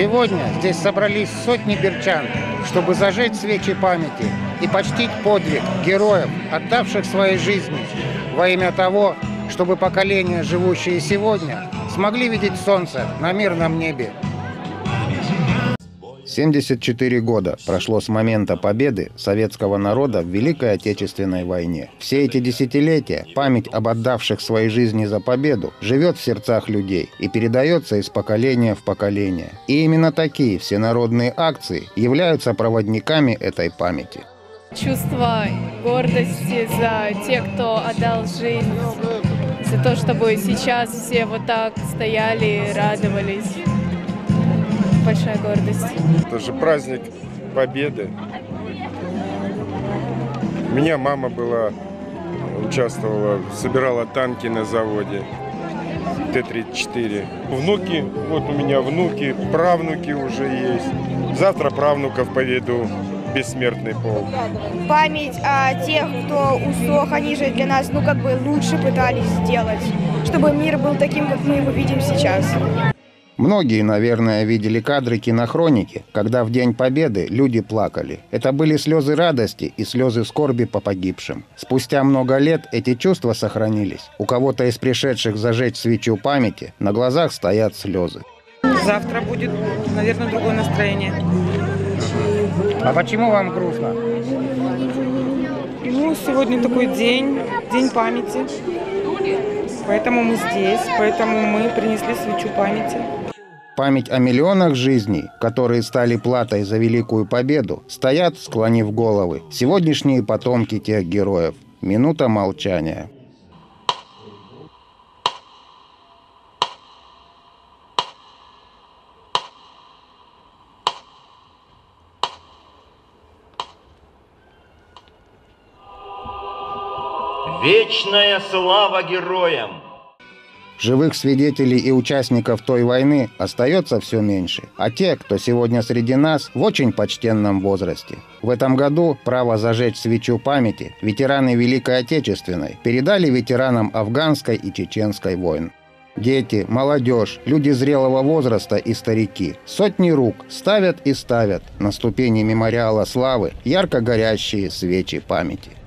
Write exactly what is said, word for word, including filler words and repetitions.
Сегодня здесь собрались сотни берчан, чтобы зажечь свечи памяти и почтить подвиг героев, отдавших свои жизни во имя того, чтобы поколения, живущие сегодня, смогли видеть солнце на мирном небе. семьдесят четыре года прошло с момента победы советского народа в Великой Отечественной войне. Все эти десятилетия память об отдавших свои жизни за победу живет в сердцах людей и передается из поколения в поколение. И именно такие всенародные акции являются проводниками этой памяти. Чувство гордости за тех, кто отдал жизнь, за то, чтобы сейчас все вот так стояли и радовались. Большая гордость. Это же праздник Победы. У меня мама была, участвовала, собирала танки на заводе Т тридцать четыре. Внуки, вот у меня внуки, правнуки уже есть. Завтра правнуков поведу в бессмертный полк. Память о тех, кто усох, они же для нас, ну, как бы лучше пытались сделать, чтобы мир был таким, как мы его видим сейчас. Многие, наверное, видели кадры кинохроники, когда в День Победы люди плакали. Это были слезы радости и слезы скорби по погибшим. Спустя много лет эти чувства сохранились. У кого-то из пришедших зажечь свечу памяти на глазах стоят слезы. Завтра будет, наверное, другое настроение. А почему вам грустно? Ну, сегодня такой день, день памяти. Поэтому мы здесь, поэтому мы принесли свечу памяти. Память о миллионах жизней, которые стали платой за Великую Победу, стоят, склонив головы, сегодняшние потомки тех героев. Минута молчания. Вечная слава героям! Живых свидетелей и участников той войны остается все меньше, а те, кто сегодня среди нас, в очень почтенном возрасте. В этом году право зажечь свечу памяти ветераны Великой Отечественной передали ветеранам афганской и чеченской войн. Дети, молодежь, люди зрелого возраста и старики сотни рук ставят и ставят на ступени мемориала славы ярко горящие свечи памяти.